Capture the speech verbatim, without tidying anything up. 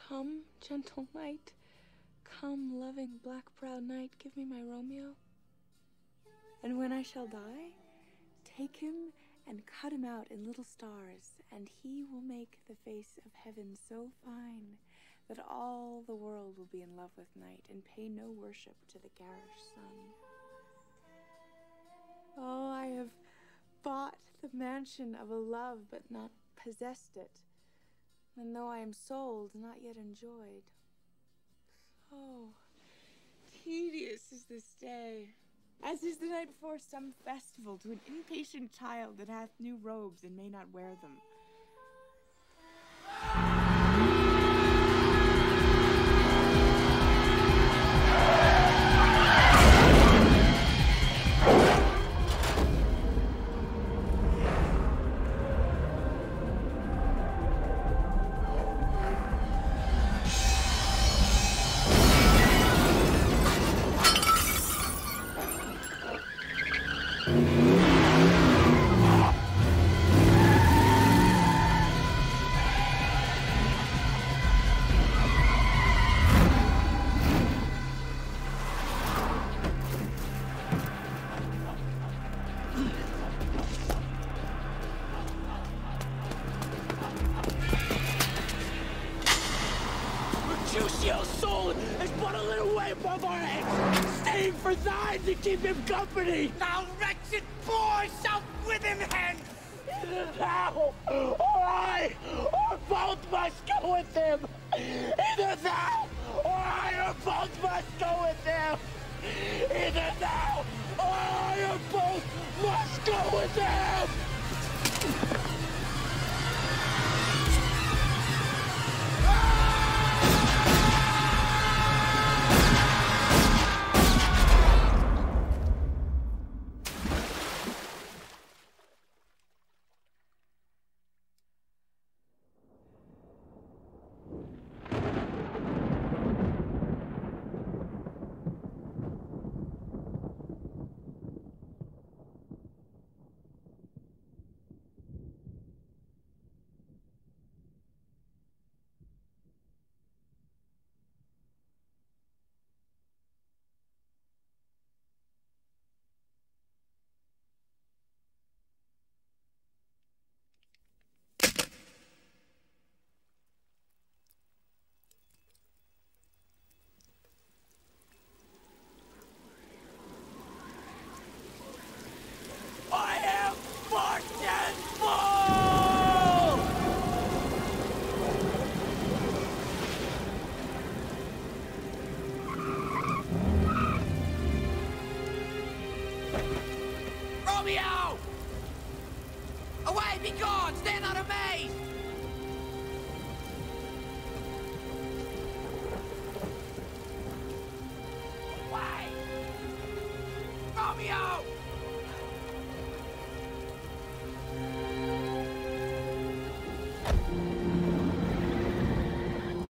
Come, gentle night. Come, loving black-browed night, give me my Romeo. And when I shall die, take him and cut him out in little stars, and he will make the face of heaven so fine that all the world will be in love with night and pay no worship to the garish sun. Oh, I have bought the mansion of a love, but not possessed it. And though I am sold, not yet enjoyed. Oh, tedious is this day, as is the night before some festival to an impatient child that hath new robes and may not wear them. Mercutio's soul is but a little way above our heads, staying for thine to keep him company. Thou wretched boy shalt with him hence. Either thou, or I, or both must go with him. Either thou, or I, or both must go with him. Either thou, or I, or both must go with him. Romeo! Away, be gone! Stand not amazed! Away! Romeo!